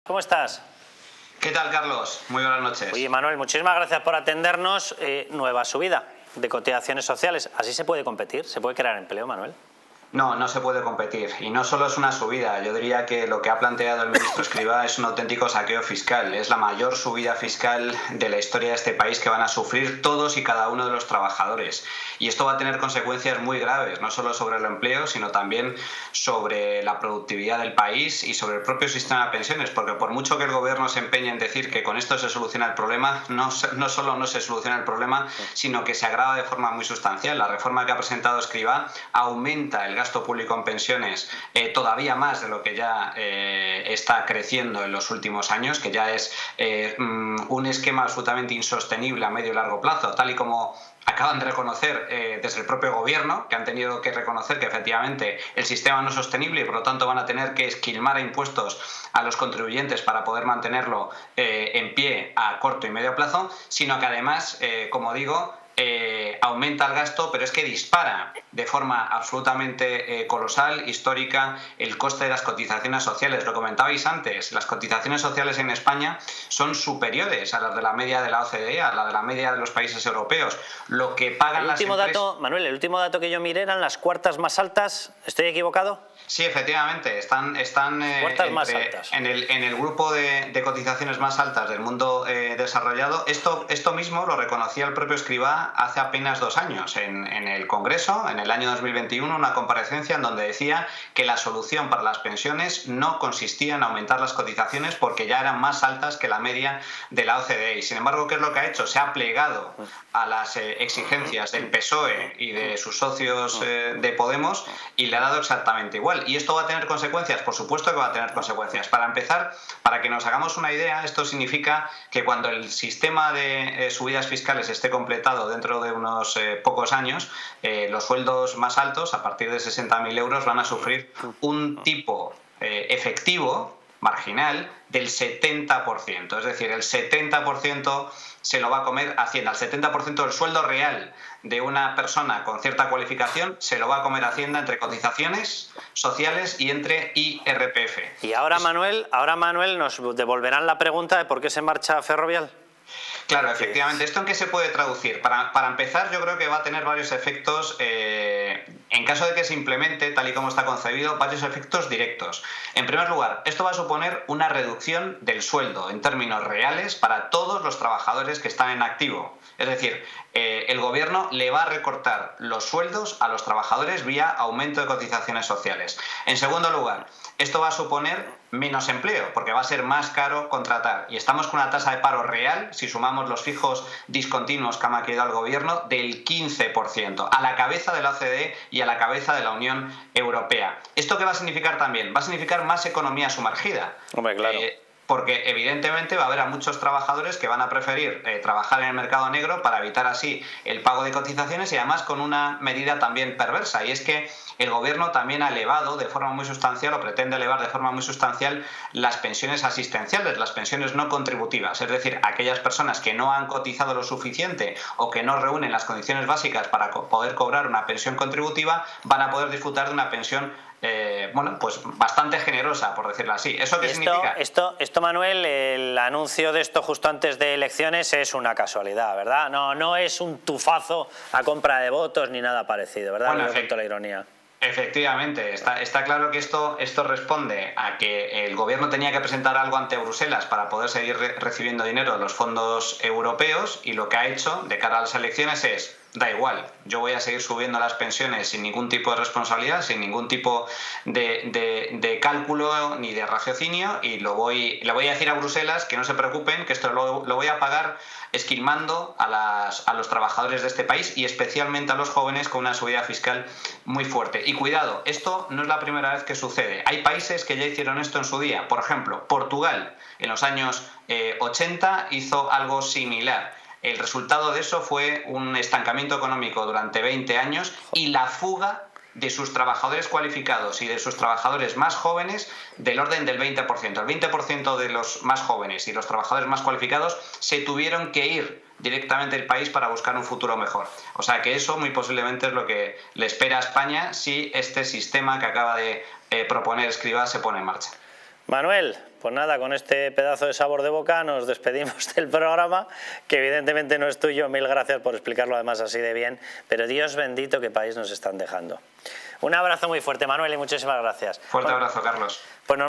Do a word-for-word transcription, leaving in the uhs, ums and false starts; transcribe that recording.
¿cómo estás? ¿Qué tal, Carlos? Muy buenas noches. Oye, Manuel, muchísimas gracias por atendernos. Eh, nueva subida de cotizaciones sociales. ¿Así se puede competir? ¿Se puede crear empleo, Manuel? No, no se puede competir. Y no solo es una subida. Yo diría que lo que ha planteado el ministro Escrivá es un auténtico saqueo fiscal. Es la mayor subida fiscal de la historia de este país que van a sufrir todos y cada uno de los trabajadores. Y esto va a tener consecuencias muy graves, no solo sobre el empleo, sino también sobre la productividad del país y sobre el propio sistema de pensiones. Porque por mucho que el gobierno se empeñe en decir que con esto se soluciona el problema, no, no solo no se soluciona el problema, sino que se agrava de forma muy sustancial. La reforma que ha presentado Escrivá aumenta el gasto público en pensiones eh, todavía más de lo que ya eh, está creciendo en los últimos años, que ya es eh, un esquema absolutamente insostenible a medio y largo plazo, tal y como acaban de reconocer eh, desde el propio gobierno, que han tenido que reconocer que efectivamente el sistema no es sostenible y por lo tanto van a tener que esquilmar a impuestos a los contribuyentes para poder mantenerlo eh, en pie a corto y medio plazo, sino que además, eh, como digo, Eh, aumenta el gasto, pero es que dispara de forma absolutamente eh, colosal, histórica, el coste de las cotizaciones sociales. Lo comentabais antes, las cotizaciones sociales en España son superiores a las de la media de la O C D E, a la de la media de los países europeos. Lo que pagan el último las empresas... dato, Manuel, el último dato que yo miré eran las cuartas más altas. ¿Estoy equivocado? Sí, efectivamente, están, están eh, entre, más altas. En, el, en el grupo de, de cotizaciones más altas del mundo eh, desarrollado. Esto, esto mismo lo reconocía el propio Escrivá hace apenas dos años en, en el Congreso, en el año dos mil veintiuno, una comparecencia en donde decía que la solución para las pensiones no consistía en aumentar las cotizaciones porque ya eran más altas que la media de la O C D E. Y sin embargo, ¿qué es lo que ha hecho? Se ha plegado a las eh, exigencias del P S O E y de sus socios eh, de Podemos y le ha dado exactamente igual. ¿Y esto va a tener consecuencias? Por supuesto que va a tener consecuencias. Para empezar, para que nos hagamos una idea, esto significa que cuando el sistema de eh, subidas fiscales esté completado dentro de unos eh, pocos años, eh, los sueldos más altos, a partir de sesenta mil euros, van a sufrir un tipo eh, efectivo, marginal, del setenta por ciento. Es decir, el setenta por ciento se lo va a comer Hacienda. El setenta por ciento del sueldo real de una persona con cierta cualificación se lo va a comer Hacienda entre cotizaciones sociales y entre I R P F. Y ahora, Manuel, ahora Manuel, nos devolverán la pregunta de por qué se marcha Ferrovial. Claro, efectivamente. ¿Esto en qué se puede traducir? Para, para empezar, yo creo que va a tener varios efectos, eh, en caso de que se implemente, tal y como está concebido, varios efectos directos. En primer lugar, esto va a suponer una reducción del sueldo en términos reales para todos los trabajadores que están en activo. Es decir, eh, el gobierno le va a recortar los sueldos a los trabajadores vía aumento de cotizaciones sociales. En segundo lugar, esto va a suponer menos empleo, porque va a ser más caro contratar. Y estamos con una tasa de paro real, si sumamos los fijos discontinuos que ha maquillado el gobierno, del quince por ciento, a la cabeza de la O C D E y a la cabeza de la Unión Europea. ¿Esto qué va a significar también? Va a significar más economía sumergida. Hombre, claro. Eh, porque evidentemente va a haber a muchos trabajadores que van a preferir eh, trabajar en el mercado negro para evitar así el pago de cotizaciones y además con una medida también perversa, y es que el gobierno también ha elevado de forma muy sustancial o pretende elevar de forma muy sustancial las pensiones asistenciales, las pensiones no contributivas, es decir, aquellas personas que no han cotizado lo suficiente o que no reúnen las condiciones básicas para co- poder cobrar una pensión contributiva van a poder disfrutar de una pensión Eh, bueno, pues bastante generosa, por decirlo así. ¿Eso qué esto, significa? Esto, esto, Manuel, el anuncio de esto justo antes de elecciones es una casualidad, ¿verdad? No, no es un tufazo a compra de votos ni nada parecido, ¿verdad? Bueno, Me cuento la ironía. Efectivamente, está, está claro que esto, esto responde a que el gobierno tenía que presentar algo ante Bruselas para poder seguir re- recibiendo dinero de los fondos europeos, y lo que ha hecho de cara a las elecciones es: da igual, yo voy a seguir subiendo las pensiones sin ningún tipo de responsabilidad, sin ningún tipo de, de, de cálculo ni de raciocinio, y lo voy, le voy a decir a Bruselas que no se preocupen, que esto lo, lo voy a pagar esquilmando a, las, a los trabajadores de este país y especialmente a los jóvenes con una subida fiscal muy fuerte. Y cuidado, esto no es la primera vez que sucede. Hay países que ya hicieron esto en su día. Por ejemplo, Portugal en los años eh, ochenta hizo algo similar. El resultado de eso fue un estancamiento económico durante veinte años y la fuga de sus trabajadores cualificados y de sus trabajadores más jóvenes del orden del veinte por ciento. El veinte por ciento de los más jóvenes y los trabajadores más cualificados se tuvieron que ir directamente del país para buscar un futuro mejor. O sea que eso muy posiblemente es lo que le espera a España si este sistema que acaba de eh, proponer Escrivá se pone en marcha. Manuel, pues nada, con este pedazo de sabor de boca nos despedimos del programa, que evidentemente no es tuyo. Mil gracias por explicarlo además así de bien, pero Dios bendito qué país nos están dejando. Un abrazo muy fuerte, Manuel, y muchísimas gracias. Fuerte abrazo, Carlos. Pues